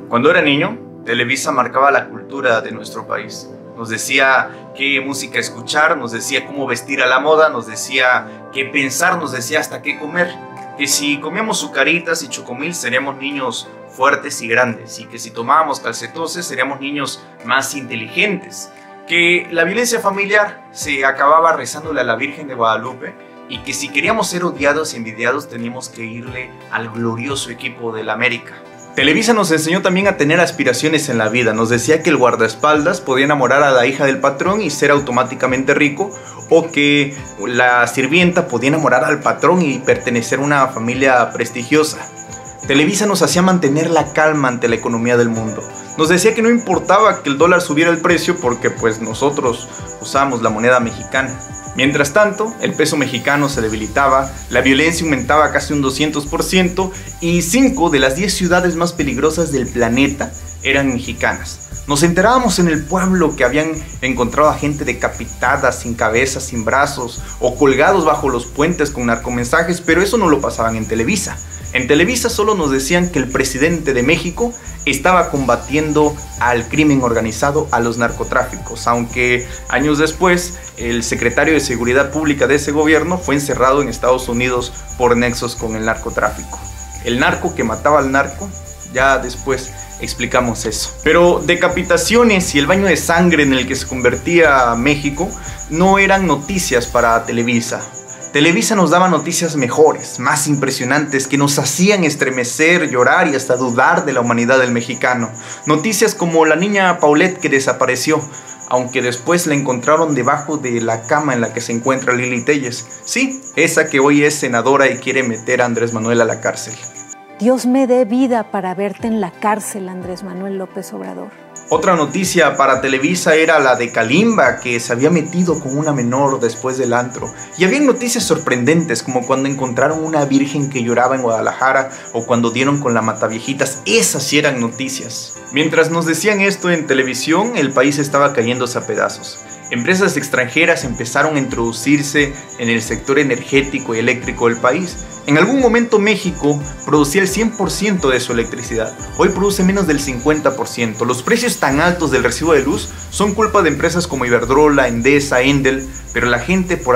Cuando era niño, Televisa marcaba la cultura de nuestro país. Nos decía qué música escuchar, nos decía cómo vestir a la moda, nos decía qué pensar, nos decía hasta qué comer. Que si comíamos sucaritas y chocomil seríamos niños fuertes y grandes, y que si tomábamos calcetoses seríamos niños más inteligentes. Que la violencia familiar se acababa rezándole a la Virgen de Guadalupe, y que si queríamos ser odiados y envidiados teníamos que irle al glorioso equipo del América. Televisa nos enseñó también a tener aspiraciones en la vida. Nos decía que el guardaespaldas podía enamorar a la hija del patrón y ser automáticamente rico, o que la sirvienta podía enamorar al patrón y pertenecer a una familia prestigiosa. Televisa nos hacía mantener la calma ante la economía del mundo. Nos decía que no importaba que el dólar subiera el precio porque pues nosotros usamos la moneda mexicana. Mientras tanto, el peso mexicano se debilitaba, la violencia aumentaba casi un 200% y 5 de las 10 ciudades más peligrosas del planeta eran mexicanas. Nos enterábamos en el pueblo que habían encontrado a gente decapitada, sin cabeza, sin brazos o colgados bajo los puentes con narcomensajes, pero eso no lo pasaban en Televisa. En Televisa solo nos decían que el presidente de México estaba combatiendo al crimen organizado, a los narcotráficos, aunque años después el secretario de Seguridad Pública de ese gobierno fue encerrado en Estados Unidos por nexos con el narcotráfico. El narco que mataba al narco, ya después explicamos eso. Pero decapitaciones y el baño de sangre en el que se convertía México no eran noticias para Televisa. Televisa nos daba noticias mejores, más impresionantes, que nos hacían estremecer, llorar y hasta dudar de la humanidad del mexicano. Noticias como la niña Paulette que desapareció, aunque después la encontraron debajo de la cama en la que se encuentra Lili Téllez. Sí, esa que hoy es senadora y quiere meter a Andrés Manuel a la cárcel. Dios me dé vida para verte en la cárcel, Andrés Manuel López Obrador. Otra noticia para Televisa era la de Kalimba, que se había metido con una menor después del antro. Y había noticias sorprendentes, como cuando encontraron una virgen que lloraba en Guadalajara, o cuando dieron con la mataviejitas. Esas sí eran noticias. Mientras nos decían esto en televisión, el país estaba cayéndose a pedazos. Empresas extranjeras empezaron a introducirse en el sector energético y eléctrico del país. En algún momento México producía el 100% de su electricidad. Hoy produce menos del 50%. Los precios tan altos del recibo de luz son culpa de empresas como Iberdrola, Endesa, Endel, pero la gente por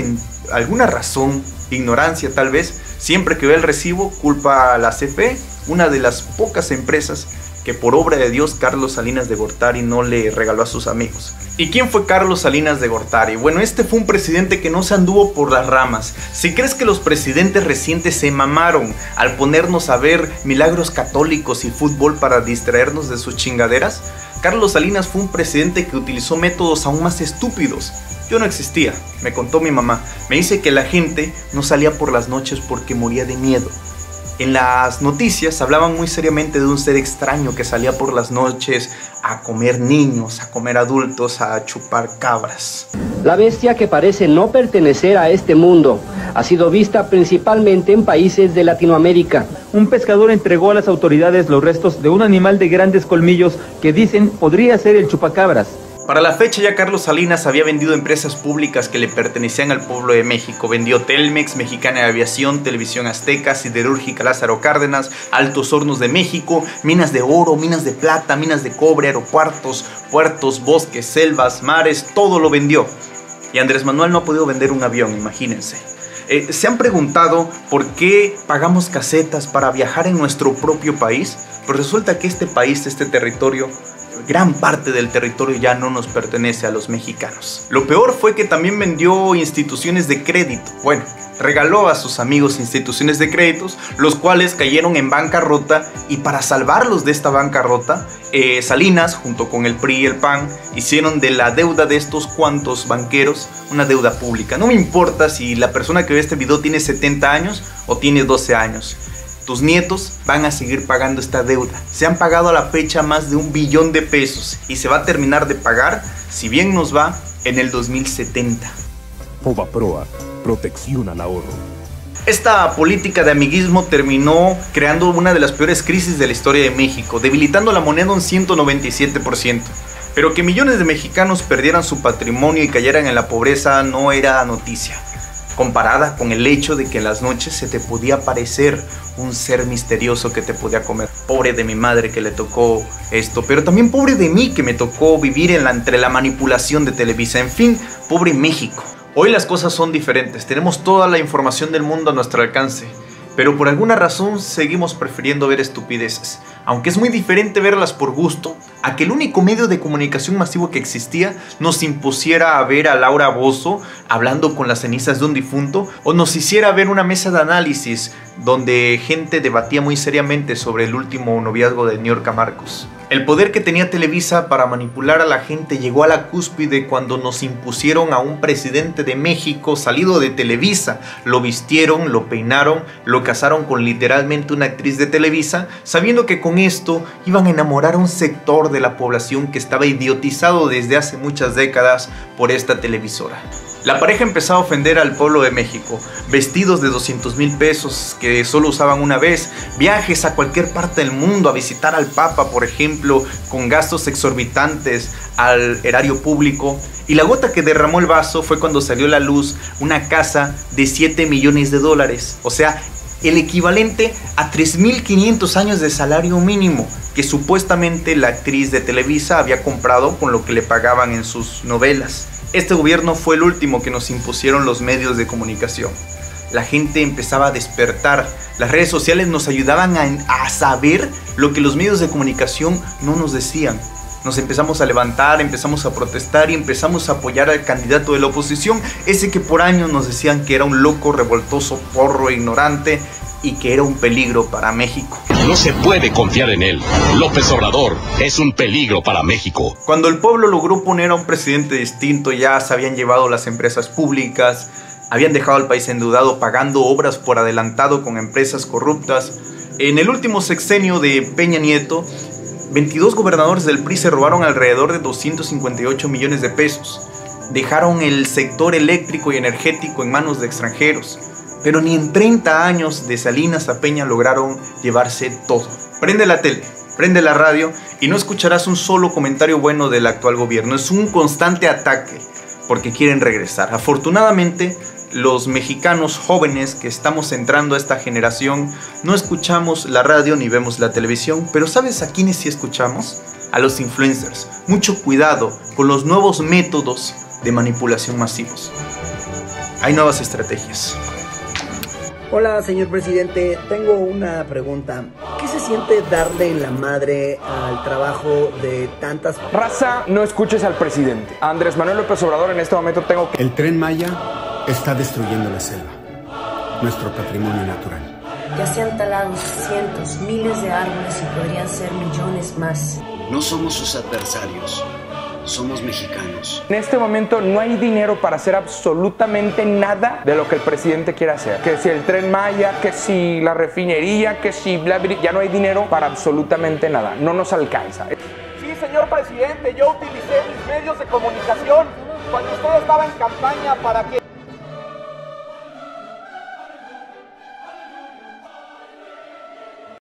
alguna razón, ignorancia tal vez, siempre que ve el recibo culpa a la CFE, una de las pocas empresas que por obra de Dios Carlos Salinas de Gortari no le regaló a sus amigos. ¿Y quién fue Carlos Salinas de Gortari? Bueno, este fue un presidente que no se anduvo por las ramas. Si crees que los presidentes recientes se mamaron al ponernos a ver milagros católicos y fútbol para distraernos de sus chingaderas, Carlos Salinas fue un presidente que utilizó métodos aún más estúpidos. Yo no existía, me contó mi mamá. Me dice que la gente no salía por las noches porque moría de miedo. En las noticias hablaban muy seriamente de un ser extraño que salía por las noches a comer niños, a comer adultos, a chupar cabras. La bestia, que parece no pertenecer a este mundo, ha sido vista principalmente en países de Latinoamérica. Un pescador entregó a las autoridades los restos de un animal de grandes colmillos que dicen podría ser el chupacabras. Para la fecha ya Carlos Salinas había vendido empresas públicas que le pertenecían al pueblo de México. Vendió Telmex, Mexicana de Aviación, Televisión Azteca, Siderúrgica Lázaro Cárdenas, Altos Hornos de México, minas de oro, minas de plata, minas de cobre, aeropuertos, puertos, bosques, selvas, mares, todo lo vendió. Y Andrés Manuel no ha podido vender un avión, imagínense. ¿Se han preguntado por qué pagamos casetas para viajar en nuestro propio país? Pues resulta que este país, este territorio, gran parte del territorio ya no nos pertenece a los mexicanos. Lo peor fue que también vendió instituciones de crédito. Bueno, regaló a sus amigos instituciones de créditos, los cuales cayeron en bancarrota, y para salvarlos de esta bancarrota, Salinas, junto con el PRI y el PAN, hicieron de la deuda de estos cuantos banqueros una deuda pública. No me importa si la persona que ve este video tiene 70 años o tiene 12 años. Tus nietos van a seguir pagando esta deuda. Se han pagado a la fecha más de 1 billón de pesos y se va a terminar de pagar, si bien nos va, en el 2070. Fobaproa, protección al ahorro. Esta política de amiguismo terminó creando una de las peores crisis de la historia de México, debilitando la moneda un 197%. Pero que millones de mexicanos perdieran su patrimonio y cayeran en la pobreza no era noticia. comparada con el hecho de que en las noches se te podía aparecer un ser misterioso que te podía comer. Pobre de mi madre que le tocó esto, pero también pobre de mí que me tocó vivir entre la manipulación de Televisa. En fin, pobre México. Hoy las cosas son diferentes, tenemos toda la información del mundo a nuestro alcance, pero por alguna razón seguimos prefiriendo ver estupideces. Aunque es muy diferente verlas por gusto, a que el único medio de comunicación masivo que existía nos impusiera a ver a Laura Bozzo hablando con las cenizas de un difunto, o nos hiciera ver una mesa de análisis donde gente debatía muy seriamente sobre el último noviazgo de Niurka Marcos. El poder que tenía Televisa para manipular a la gente llegó a la cúspide cuando nos impusieron a un presidente de México salido de Televisa. Lo vistieron, lo peinaron, lo casaron con literalmente una actriz de Televisa, sabiendo que con esto iban a enamorar a un sector de la población que estaba idiotizado desde hace muchas décadas por esta televisora. La pareja empezó a ofender al pueblo de México, vestidos de 200,000 pesos que solo usaban una vez, viajes a cualquier parte del mundo a visitar al Papa, por ejemplo, con gastos exorbitantes al erario público. Y la gota que derramó el vaso fue cuando salió a la luz una casa de $7 millones, o sea, el equivalente a 3.500 años de salario mínimo que supuestamente la actriz de Televisa había comprado con lo que le pagaban en sus novelas. Este gobierno fue el último que nos impusieron los medios de comunicación. La gente empezaba a despertar. Las redes sociales nos ayudaban a saber lo que los medios de comunicación no nos decían. Nos empezamos a levantar, empezamos a protestar y empezamos a apoyar al candidato de la oposición, ese que por años nos decían que era un loco, revoltoso, porro, ignorante y que era un peligro para México. No se puede confiar en él. López Obrador es un peligro para México. Cuando el pueblo logró poner a un presidente distinto, ya se habían llevado las empresas públicas, habían dejado al país endeudado pagando obras por adelantado con empresas corruptas. En el último sexenio de Peña Nieto, 22 gobernadores del PRI se robaron alrededor de 258 millones de pesos. Dejaron el sector eléctrico y energético en manos de extranjeros. Pero ni en 30 años de Salinas a Peña lograron llevarse todo. Prende la tele, prende la radio y no escucharás un solo comentario bueno del actual gobierno. Es un constante ataque porque quieren regresar. Afortunadamente, los mexicanos jóvenes que estamos entrando a esta generación no escuchamos la radio ni vemos la televisión, pero ¿sabes a quiénes sí escuchamos? A los influencers. Mucho cuidado con los nuevos métodos de manipulación masivos. Hay nuevas estrategias. Hola, señor presidente. Tengo una pregunta. ¿Qué se siente darle en la madre al trabajo de tantas... Raza, no escuches al presidente. A Andrés Manuel López Obrador en este momento tengo que... El Tren Maya está destruyendo la selva, nuestro patrimonio natural. Ya se han talado cientos, miles de árboles y podrían ser millones más. No somos sus adversarios. Somos mexicanos. En este momento no hay dinero para hacer absolutamente nada de lo que el presidente quiere hacer. Que si el Tren Maya, que si la refinería, que si bla, bla, ya no hay dinero para absolutamente nada. No nos alcanza. Sí, señor presidente, yo utilicé mis medios de comunicación cuando usted estaba en campaña para que...